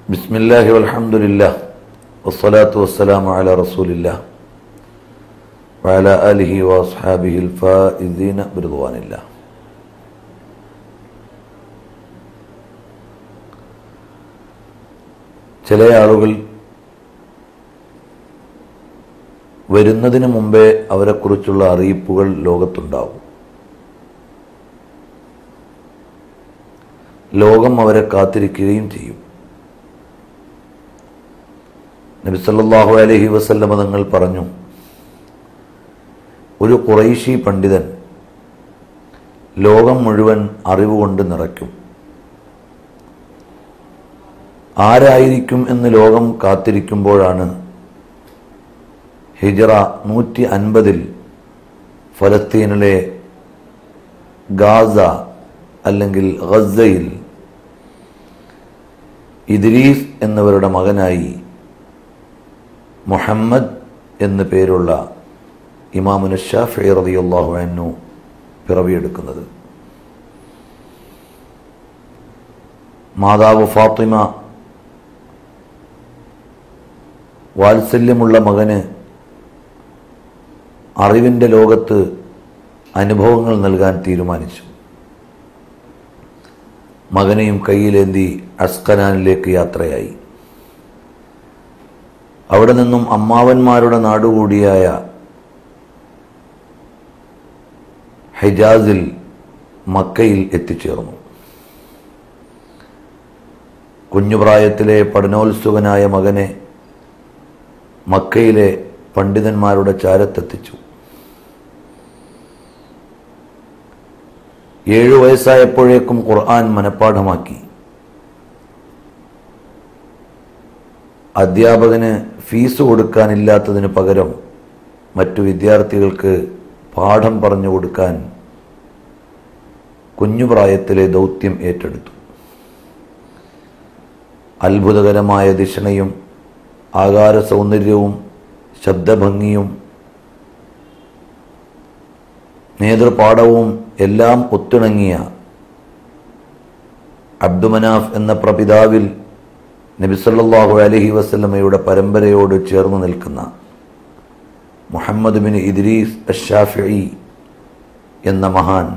ബിസ്മില്ലാഹി വൽഹംദുലില്ലാഹ് വസ്സലാത്തു വസ്സലാമു അലാ റസൂലില്ലാഹ് വഅലാ ആലിഹി വഅസ്ഹാബിഹിൽ ഫായിസീന ബിറിദ്വാനില്ലാഹ്. ചില ആളുകൾ വരുന്നതിന് മുമ്പേ അവരെക്കുറിച്ചുള്ള അറിയിപ്പുകൾ ലോകത്തുണ്ടാവും. ലോകം അവരെ കാത്തിരിക്കുകയും ചെയ്യും. നബി സല്ലല്ലാഹു അലൈഹി വസല്ലമ തങ്ങൾ പറഞ്ഞു, ഒരു ഖുറൈശി പണ്ഡിതൻ ലോകം മുഴുവൻ അറിവുകൊണ്ട് നിറയ്ക്കും. ആരായിരിക്കും എന്ന് ലോകം കാത്തിരിക്കുമ്പോഴാണ് ഹിജ്റ 150 ഫലസ്തീനിലെ ഗാസ അല്ലെങ്കിൽ ഗസയിൽ ഇദ്രീസ് എന്നവരുടെ മകനായി മുഹമ്മദ് എന്നു പേരുള്ള ഇമാമുന ശാഫിഈ റളിയല്ലാഹു അൻഹു പിറവിയെടുക്കുന്നത്. മാതാവ് ഫാത്തിമ വാത്സല്യമുള്ള മകന് അറിവിൻ്റെ ലോകത്ത് അനുഭവങ്ങൾ നൽകാൻ തീരുമാനിച്ചു. മകനെയും കയ്യിലേന്തി അസ്കലാനിലേക്ക് യാത്രയായി. അവിടെ നിന്നും അമ്മാവന്മാരുടെ നാടുകൂടിയായ ഹിജാസിൽ മക്കയിൽ എത്തിച്ചേർന്നു. കുഞ്ഞുപ്രായത്തിലെ പഠനോത്സുകനായ മകനെ മക്കയിലെ പണ്ഡിതന്മാരുടെ ചാരത്തെത്തിച്ചു. 7 വയസ്സായപ്പോഴേക്കും ഖുർആൻ മനഃപ്പാഠമാക്കി. അധ്യാപകന് ഫീസ് കൊടുക്കാനില്ലാത്തതിന് പകരം മറ്റു വിദ്യാർത്ഥികൾക്ക് പാഠം പറഞ്ഞു കൊടുക്കാൻ കുഞ്ഞുപ്രായത്തിലെ ദൗത്യം ഏറ്റെടുത്തു. അത്ഭുതകരമായ ദിഷണയും ആകാര സൗന്ദര്യവും ശബ്ദഭംഗിയും നേതൃപാഠവും എല്ലാം ഒത്തിണങ്ങിയ അബ്ദുമനാഫ് എന്ന പ്രപിതാവിൽ നബി സല്ലല്ലാഹു അലൈഹി വസല്ലമയുടെ പരമ്പരയോട് ചേർന്ന് നിൽക്കുന്ന മുഹമ്മദ് ബിൻ ഇദ്രീസ് അശ്ശാഫിഈ എന്ന മഹാൻ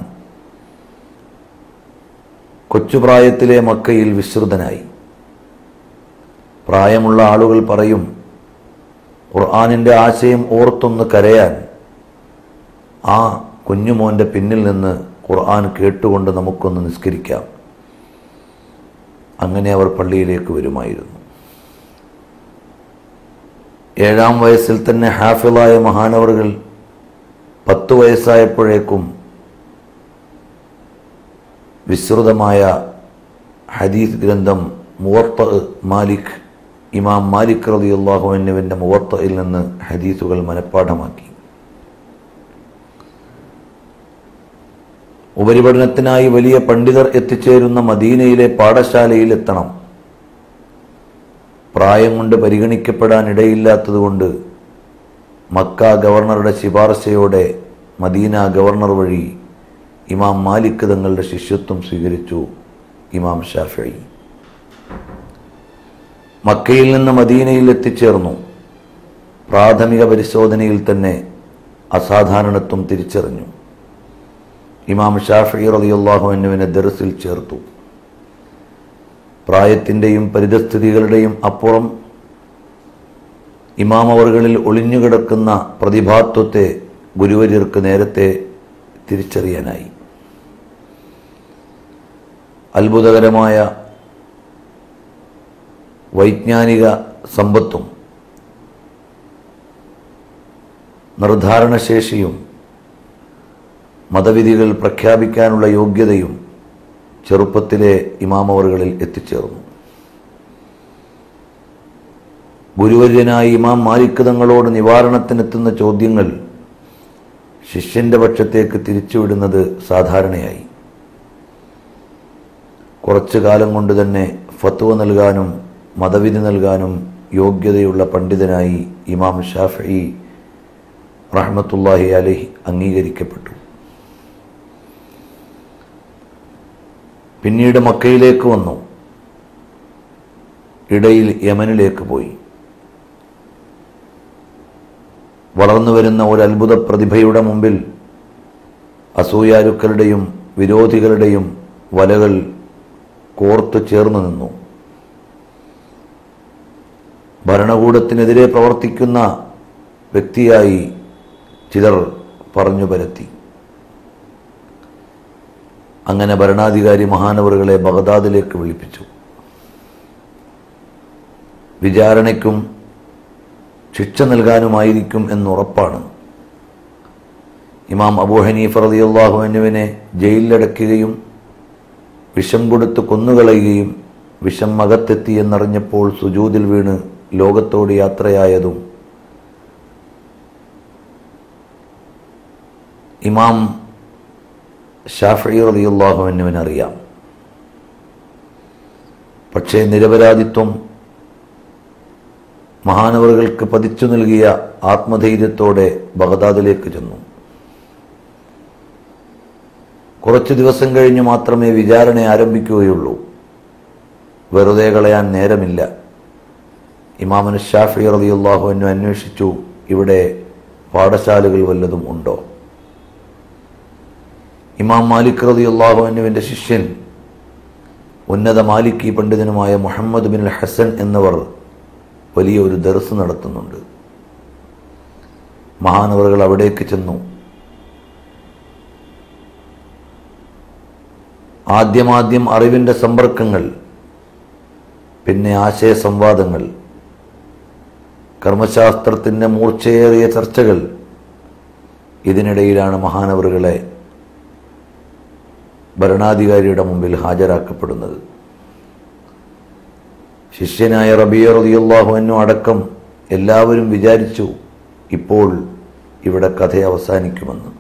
കൊച്ചുപ്രായത്തിലെ മക്കയിൽ വിശ്രുതനായി. പ്രായമുള്ള ആളുകൾ പറയും, ഖുർആനിൻ്റെ ആശയം ഓർത്തൊന്ന് കരയാൻ ആ കുഞ്ഞുമോൻ്റെ പിന്നിൽ നിന്ന് ഖുർആൻ കേട്ടുകൊണ്ട് നമുക്കൊന്ന് നിസ്കരിക്കാം. അങ്ങനെ അവർ പള്ളിയിലേക്ക് വരുമായിരുന്നു. 7-ാം വയസ്സിൽ തന്നെ ഹാഫിളായ മഹാനവറുകൾ 10 വയസ്സായപ്പോഴേക്കും വിസ്തൃതമായ ഹദീസ് ഗ്രന്ഥം മുവത്ത മാലിക്, ഇമാം മാലിക് റളിയല്ലാഹു അൻഹുവിൻ്റെ മുവത്തയിൽ നിന്ന് ഹദീസുകൾ മനഃപ്പാഠമാക്കി. ഉപരിപഠനത്തിനായി വലിയ പണ്ഡിതർ എത്തിച്ചേരുന്ന മദീനയിലെ പാഠശാലയിൽ എത്തണം. പ്രായം കൊണ്ട് പരിഗണിക്കപ്പെടാൻ ഇടയില്ലാത്തതുകൊണ്ട് മക്ക ഗവർണറുടെ ശിപാർശയോടെ മദീന ഗവർണർ വഴി ഇമാം മാലിക് തങ്ങളുടെ ശിഷ്യത്വം സ്വീകരിച്ചു ഇമാം ഷാഫിഈ. മക്കയിൽ നിന്ന് മദീനയിൽ എത്തിച്ചേർന്നു. പ്രാഥമിക പരിശോധനയിൽ തന്നെ അസാധാരണത്വം തിരിച്ചറിഞ്ഞു. ഇമാം ഷാഫിഈ റളിയല്ലാഹു അൻഹുവിനെ ദർസിൽ ചേർത്തു. പ്രായത്തിൻ്റെയും പരിതസ്ഥിതികളുടെയും അപ്പുറം ഇമാം അവറുകളിൽ ഒളിഞ്ഞുകിടക്കുന്ന പ്രതിഭാത്വത്തെ ഗുരുവര്യർക്ക് നേരത്തെ തിരിച്ചറിയാനായി. അത്ഭുതകരമായ വൈജ്ഞാനിക സമ്പത്തും നിർദ്ധാരണശേഷിയും മതവിധികൾ പ്രഖ്യാപിക്കാനുള്ള യോഗ്യതയും ചെറുപ്പത്തിലെ ഇമാമവറുകളിൽ എത്തിച്ചേർന്നു. ഗുരുവര്യനായ ഇമാം മാലിക് തങ്ങളോട് നിവാരണത്തിനെത്തുന്ന ചോദ്യങ്ങൾ ശിഷ്യന്റെ പക്ഷത്തേക്ക് തിരിച്ചുവിടുന്നത് സാധാരണയായി. കുറച്ചു കാലം കൊണ്ട് തന്നെ ഫത്വ നൽകാനും മതവിധി നൽകാനും യോഗ്യതയുള്ള പണ്ഡിതനായി ഇമാം ഷാഫിഈ റഹ്മത്തുള്ളാഹി അലൈഹി അംഗീകരിക്കപ്പെട്ടു. പിന്നീട് മക്കയിലേക്ക് വന്നു. ഇടയിൽ യമനിലേക്ക് പോയി. വളർന്നു വരുന്ന ഒരു അത്ഭുത പ്രതിഭയുടെ മുമ്പിൽ അസൂയാലുക്കളുടെയും വിരോധികളുടെയും വലകൾ കോർത്തു ചേർന്നു നിന്നു. ഭരണകൂടത്തിനെതിരെ പ്രവർത്തിക്കുന്ന വ്യക്തിയായി ചിലർ പറഞ്ഞു പരത്തി. അങ്ങനെ ഭരണാധികാരി മഹാനവറുകളെ ബഗ്ദാദിലേക്ക് വിളിപ്പിച്ചു. വിചാരണയ്ക്കും ശിക്ഷ നൽകാനുമായിരിക്കും എന്നുറപ്പാണ്. ഇമാം അബൂ ഹനീഫ റളിയല്ലാഹു അൻഹുവിനെ ജയിലിലടയ്ക്കുകയും വിഷം കൊടുത്ത് കൊന്നുകളയുകയും വിഷം അകത്തെത്തി എന്നറിഞ്ഞപ്പോൾ സുജൂദിൽ വീണ് ലോകത്തോട് യാത്രയായതും ഇമാം ശാഫിഈ റളിയല്ലാഹു അൻഹുവിനറിയാം. പക്ഷേ നിരപരാധിത്വം മഹാനവറുകൾക്ക് പതിച്ചു നൽകിയ ആത്മധൈര്യത്തോടെ ബഗ്ദാദിലേക്ക് ചെന്നു. കുറച്ചു ദിവസം കഴിഞ്ഞു മാത്രമേ വിചാരണ ആരംഭിക്കുകയുള്ളൂ. വെറുതെ കളയാൻ നേരമില്ല. ഇമാം ശാഫിഈ റളിയല്ലാഹു അൻഹു അന്വേഷിച്ചു, ഇവിടെ പാഠശാലകൾ വല്ലതും ഉണ്ടോ? ഇമാം മാലിക് റളിയല്ലാഹു അൻഹുവിന്റെ ശിഷ്യൻ ഉന്നത മാലിക്കി പണ്ഡിതനുമായ മുഹമ്മദ് ബിൻ ഹസൻ എന്നിവർ വലിയ ഒരു ദർസ് നടത്തുന്നുണ്ട്. മഹാനവറുകൾ അവിടേക്ക് ചെന്നു. ആദ്യം അറിവിന്റെ സമ്പർക്കങ്ങൾ, പിന്നെ ആശയ സംവാദങ്ങൾ, കർമ്മശാസ്ത്രത്തിന്റെ മൂർച്ചയേറിയ ചർച്ചകൾ. ഇതിനിടയിലാണ് മഹാനവറുകളെ ഭരണാധികാരിയുടെ മുമ്പിൽ ഹാജരാക്കപ്പെടുന്നത്. ശിഷ്യനായ റബീഅ റളിയല്ലാഹു അൻഹു അടക്കം എല്ലാവരും വിചാരിച്ചു ഇപ്പോൾ ഇവിടെ കഥ അവസാനിക്കുമെന്ന്.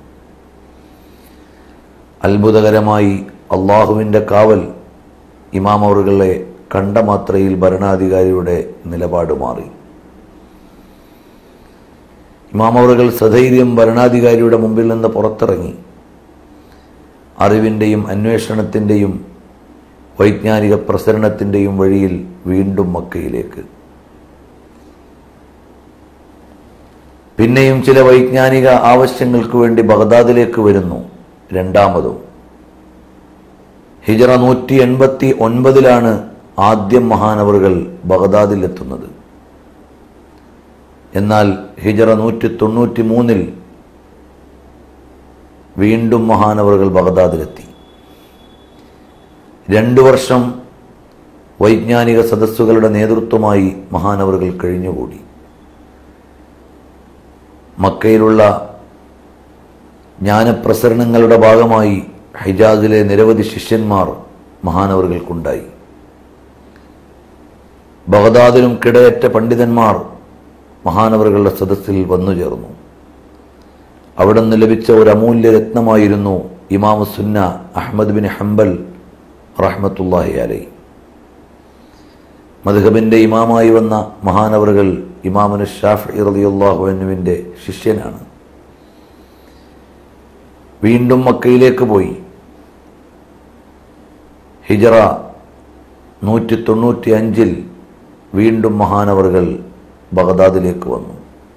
അത്ഭുതകരമായി അള്ളാഹുവിൻ്റെ കാവൽ ഇമാം അവറുകളെ കണ്ട മാത്രയിൽ ഭരണാധികാരിയുടെ നിലപാട് മാറി. ഇമാം അവറുകൾ സധൈര്യം ഭരണാധികാരിയുടെ മുമ്പിൽ നിന്ന് പുറത്തിറങ്ങി. അറിവിൻ്റെയും അന്വേഷണത്തിൻ്റെയും വൈജ്ഞാനിക പ്രസരണത്തിൻ്റെയും വഴിയിൽ വീണ്ടും മക്കയിലേക്ക്. പിന്നെയും ചില വൈജ്ഞാനിക ആവശ്യങ്ങൾക്ക് വേണ്ടി ബഗ്ദാദിലേക്ക് വരുന്നു. രണ്ടാമതും ഹിജറ 189 ആദ്യം മഹാനവറുകൾ ബഗ്ദാദിലെത്തുന്നത്. എന്നാൽ ഹിജറ 193 വീണ്ടും മഹാനവറുകൾ ബഗ്ദാദിലെത്തി. 2 വർഷം വൈജ്ഞാനിക സദസ്സുകളുടെ നേതൃത്വമായി മഹാനവറുകൾ കഴിഞ്ഞുകൂടി. മക്കയിലുള്ള ജ്ഞാനപ്രസരണങ്ങളുടെ ഭാഗമായി ഹിജാസിലെ നിരവധി ശിഷ്യന്മാർ മഹാനവറുകൾക്കുണ്ടായി. ബഗ്ദാദിലും കിടയറ്റ പണ്ഡിതന്മാർ മഹാനവറുകളുടെ സദസ്സിൽ വന്നുചേർന്നു. അവിടെ നിന്ന് ലഭിച്ച ഒരു അമൂല്യ രത്നമായിരുന്നു ഇമാം സുന്ന അഹ്മദ് ബിൻ ഹംബൽ റഹ്മത്തുള്ളാഹി അലൈഹി. മദ്ഹബിന്റെ ഇമാമായി വന്ന മഹാനവറുകൾ ഇമാം ശാഫിഈ റളിയല്ലാഹു അൻഹുവിന്റെ ശിഷ്യനാണ്. വീണ്ടും മക്കയിലേക്ക് പോയി. ഹിജറ 195 വീണ്ടും മഹാനവറുകൾ ബഗ്ദാദിലേക്ക് വന്നു.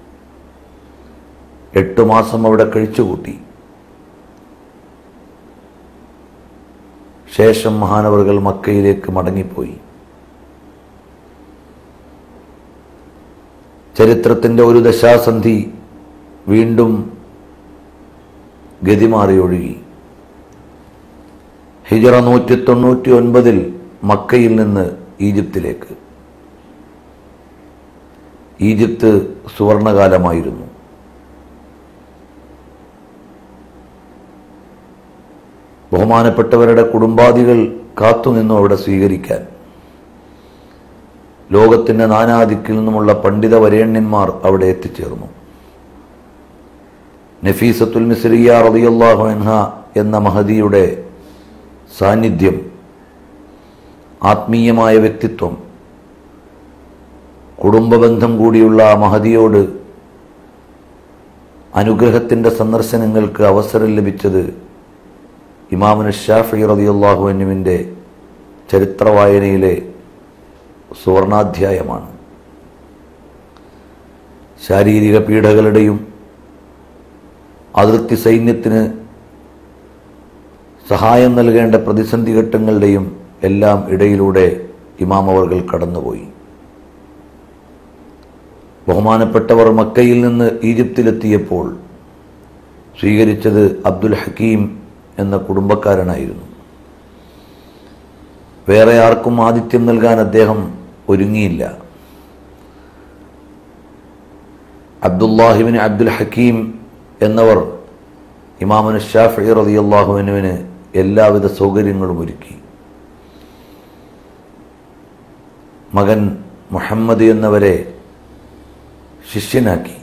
8 മാസം അവിടെ കഴിച്ചുകൂട്ടി. ശേഷം മഹാനവറുകൾ മക്കയിലേക്ക് മടങ്ങിപ്പോയി. ചരിത്രത്തിന്റെ ഒരു ദശാസന്ധി വീണ്ടും ഗതിമാറി ഒഴുകി. ഹിജറ 199 മക്കയിൽ നിന്ന് ഈജിപ്തിലേക്ക്. ഈജിപ്ത് സുവർണകാലമായിരുന്നു. ബഹുമാനപ്പെട്ടവരുടെ കുടുംബാദികൾ കാത്തുനിന്നു അവിടെ സ്വീകരിക്കാൻ. ലോകത്തിന്റെ നാനാദിക്കിൽ നിന്നുമുള്ള പണ്ഡിത വരേണ്യന്മാർ അവിടെ എത്തിച്ചേർന്നു. നഫീസത്തുൽ മിസ്രിയ റളിയല്ലാഹു അൻഹ എന്ന മഹദിയുടെ സാന്നിധ്യം, ആത്മീയമായ വ്യക്തിത്വം, കുടുംബബന്ധം കൂടിയുള്ള ആ മഹദിയോട് അനുഗ്രഹത്തിന്റെ സന്ദർശനങ്ങൾക്ക് അവസരം ലഭിച്ചത് ഇമാം ശാഫിഈ റളിയല്ലാഹു അൻഹുവിന്റെ ചരിത്രവായനയിലെ സുവർണാധ്യായമാണ്. ശാരീരിക പീഡകളുടെയും അതിർത്തി സൈന്യത്തിന് സഹായം നൽകേണ്ട പ്രതിസന്ധി ഘട്ടങ്ങളുടെയും എല്ലാം ഇടയിലൂടെ ഇമാം അവർകൾ കടന്നുപോയി. ബഹുമാനപ്പെട്ടവർ മക്കയിൽ നിന്ന് ഈജിപ്തിലെത്തിയപ്പോൾ സ്വീകരിച്ചത് അബ്ദുൽ ഹക്കീം എന്ന കുടുംബക്കാരനായിരുന്നു. വേറെ ആർക്കും ആതിഥ്യം നൽകാൻ അദ്ദേഹം ഒരുങ്ങിയില്ല. അബ്ദുല്ലാഹിബ്നു അബ്ദുൽ ഹക്കീം എന്നവർ ഇമാമുന ശാഫിഈ റളിയല്ലാഹു അൻഹുവിന് എല്ലാവിധ സൗകര്യങ്ങളും ഒരുക്കി. മകൻ മുഹമ്മദ് എന്നവരെ ശിഷ്യനാക്കി.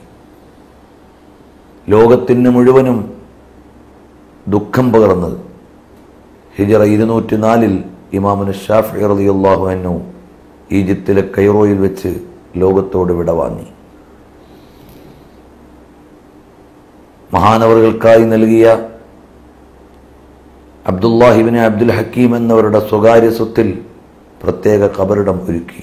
ലോകത്തിന് മുഴുവനും ദുഃഖം പകർന്നത് ഹിജറ 204 ഇമാമുന ശാഫിഈ റളിയല്ലാഹു അൻഹു ഈജിപ്തിലെ കൈറോയിൽ വെച്ച് ലോകത്തോട് വിടവാങ്ങി. മഹാനവറുകൾക്കായി നൽകിയ അബ്ദുല്ലാഹിബ്നു അബ്ദുൽ ഹക്കീം എന്നവരുടെ സ്വകാര്യ സ്വത്തിൽ പ്രത്യേക ഖബറിടം ഒരുക്കി.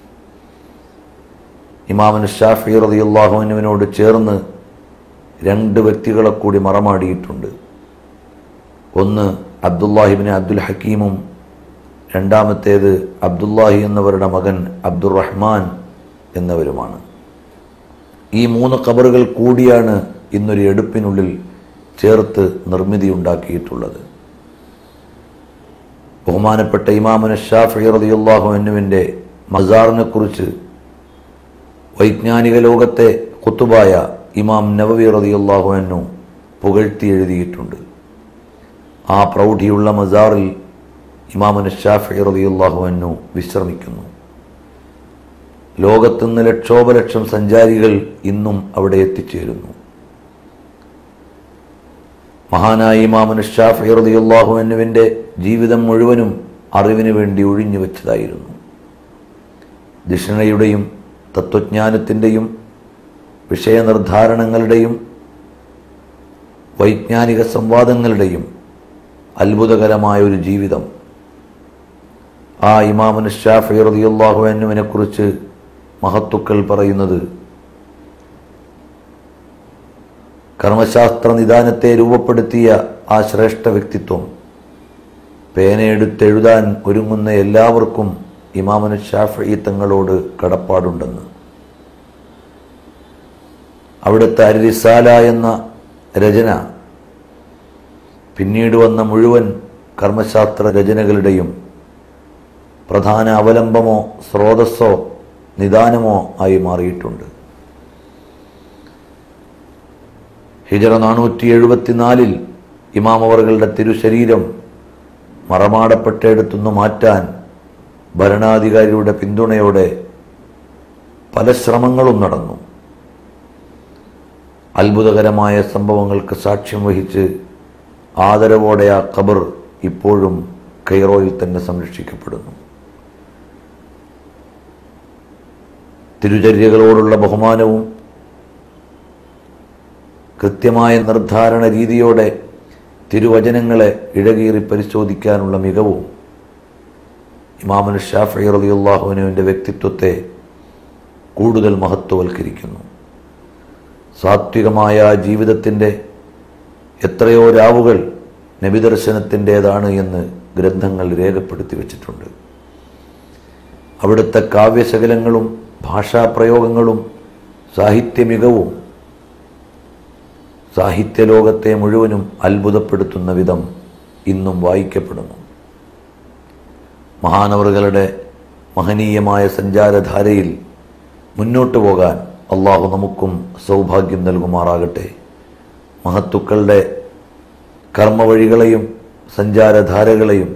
ഇമാമുന ശാഫിഈ റളിയല്ലാഹു അൻഹുവിനോട് ചേർന്ന് 2 വ്യക്തികളെ കൂടി മറമാടിയിട്ടുണ്ട്. ഒന്ന് അബ്ദുല്ലാഹിബ്നു അബ്ദുൽ ഹക്കീമും രണ്ടാമത്തേത് അബ്ദുല്ലാഹി എന്നവരുടെ മകൻ അബ്ദുറഹ്മാൻ എന്നവരുമാണ്. ഈ 3 ഖബറുകൾ കൂടിയാണ് ഇന്നൊരു എടുപ്പിനുള്ളിൽ ചേർത്ത് നിർമ്മിതിയുണ്ടാക്കിയിട്ടുള്ളത്. ബഹുമാനപ്പെട്ട ഇമാമുന ശാഫിഈ റളിയല്ലാഹു അൻഹുവിൻ്റെ മസാറിനെ കുറിച്ച് വൈജ്ഞാനിക ലോകത്തെ ഖുതുബായ ഇമാം നവവി റളിയല്ലാഹു അൻഹു പുകഴ്ത്തി എഴുതിയിട്ടുണ്ട്. ആ പ്രൗഢിയുള്ള മസാറിൽ ഇമാമുന ശാഫിഈ റളിയല്ലാഹു അൻഹു വിശ്രമിക്കുന്നു. ലോകത്തുനിന്ന് ലക്ഷോപലക്ഷം സഞ്ചാരികൾ ഇന്നും അവിടെ എത്തിച്ചേരുന്നു. മഹാനായ ഇമാമുന ശാഫിഈ റളിയല്ലാഹു അൻഹുവിൻ്റെ ജീവിതം മുഴുവനും അറിവിന് വേണ്ടി ഒഴിഞ്ഞു വെച്ചതായിരുന്നു. ധിഷണയുടെയും തത്വജ്ഞാനത്തിൻ്റെയും വിഷയനിർദ്ധാരണങ്ങളുടെയും വൈജ്ഞാനിക സംവാദങ്ങളുടെയും അത്ഭുതകരമായ ഒരു ജീവിതം. ആ ഇമാമുന ശാഫിഈ റളിയല്ലാഹു അൻഹുവിനെ കുറിച്ച് മഹത്തുക്കൾ പറയുന്നത് കർമ്മശാസ്ത്ര നിദാനത്തെ രൂപപ്പെടുത്തിയ ആ ശ്രേഷ്ഠ വ്യക്തിത്വം പേനയെടുത്തെഴുതാൻ ഒരുങ്ങുന്ന എല്ലാവർക്കും ഇമാമുന ശാഫിഈ തങ്ങളോട് കടപ്പാടുണ്ടെന്ന്. അവിടുത്തെ അർ-റിസാല എന്ന രചന പിന്നീട് വന്ന മുഴുവൻ കർമ്മശാസ്ത്ര രചനകളുടെയും പ്രധാന അവലംബമോ സ്രോതസ്സോ നിദാനമോ ആയി മാറിയിട്ടുണ്ട്. ഹിജറ 474 ഇമാം അവറുകളുടെ തിരുശരീരം മറമാടപ്പെട്ടെടുത്തുനിന്ന് മാറ്റാൻ ഭരണാധികാരിയുടെ പിന്തുണയോടെ പല ശ്രമങ്ങളും നടന്നു. അത്ഭുതകരമായ സംഭവങ്ങൾക്ക് സാക്ഷ്യം വഹിച്ച് ആദരവോടെ ആ ഖബർ ഇപ്പോഴും കൈറോയിൽ തന്നെ സംരക്ഷിക്കപ്പെടുന്നു. തിരുചര്യകളോടുള്ള ബഹുമാനവും കൃത്യമായ നിർദ്ധാരണ രീതിയോടെ തിരുവചനങ്ങളെ ഇഴകീറി പരിശോധിക്കാനുള്ള മികവും ഇമാമുന ശാഫിഈ റളിയല്ലാഹു അൻഹുവിൻ്റെ വ്യക്തിത്വത്തെ കൂടുതൽ മഹത്വവൽക്കരിക്കുന്നു. സാത്വികമായ ജീവിതത്തിൻ്റെ എത്രയോ രാവുകൾ നബിദർശനത്തിൻ്റേതാണ് എന്ന് ഗ്രന്ഥങ്ങൾ രേഖപ്പെടുത്തി വച്ചിട്ടുണ്ട്. അവിടുത്തെ കാവ്യശകലങ്ങളും ഭാഷാപ്രയോഗങ്ങളും സാഹിത്യ മികവും സാഹിത്യലോകത്തെ മുഴുവനും അത്ഭുതപ്പെടുത്തുന്ന വിധം ഇന്നും വായിക്കപ്പെടുന്നു. മഹാനവറുകളുടെ മഹനീയമായ സഞ്ചാരധാരയിൽ മുന്നോട്ടു പോകാൻ അള്ളാഹു നമുക്കും സൗഭാഗ്യം നൽകുമാറാകട്ടെ. മഹത്തുക്കളുടെ കർമ്മവഴികളെയും സഞ്ചാരധാരകളെയും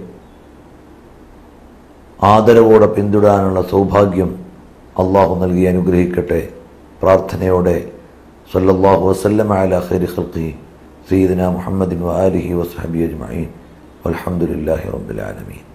ആദരവോടെ പിന്തുടരാനുള്ള സൗഭാഗ്യം അള്ളാഹു നൽകി അനുഗ്രഹിക്കട്ടെ. പ്രാർത്ഥനയോടെ സല്ലല്ലാഹു വസല്ലമ അലാ ഖൈരി ഖൽഖി സയ്യിദിനാ മുഹമ്മദിൻ വആലിഹി വസ്ഹബിഹി അജ്മഈൻ വൽഹംദുലില്ലാഹി റബ്ബിൽ ആലമീൻ.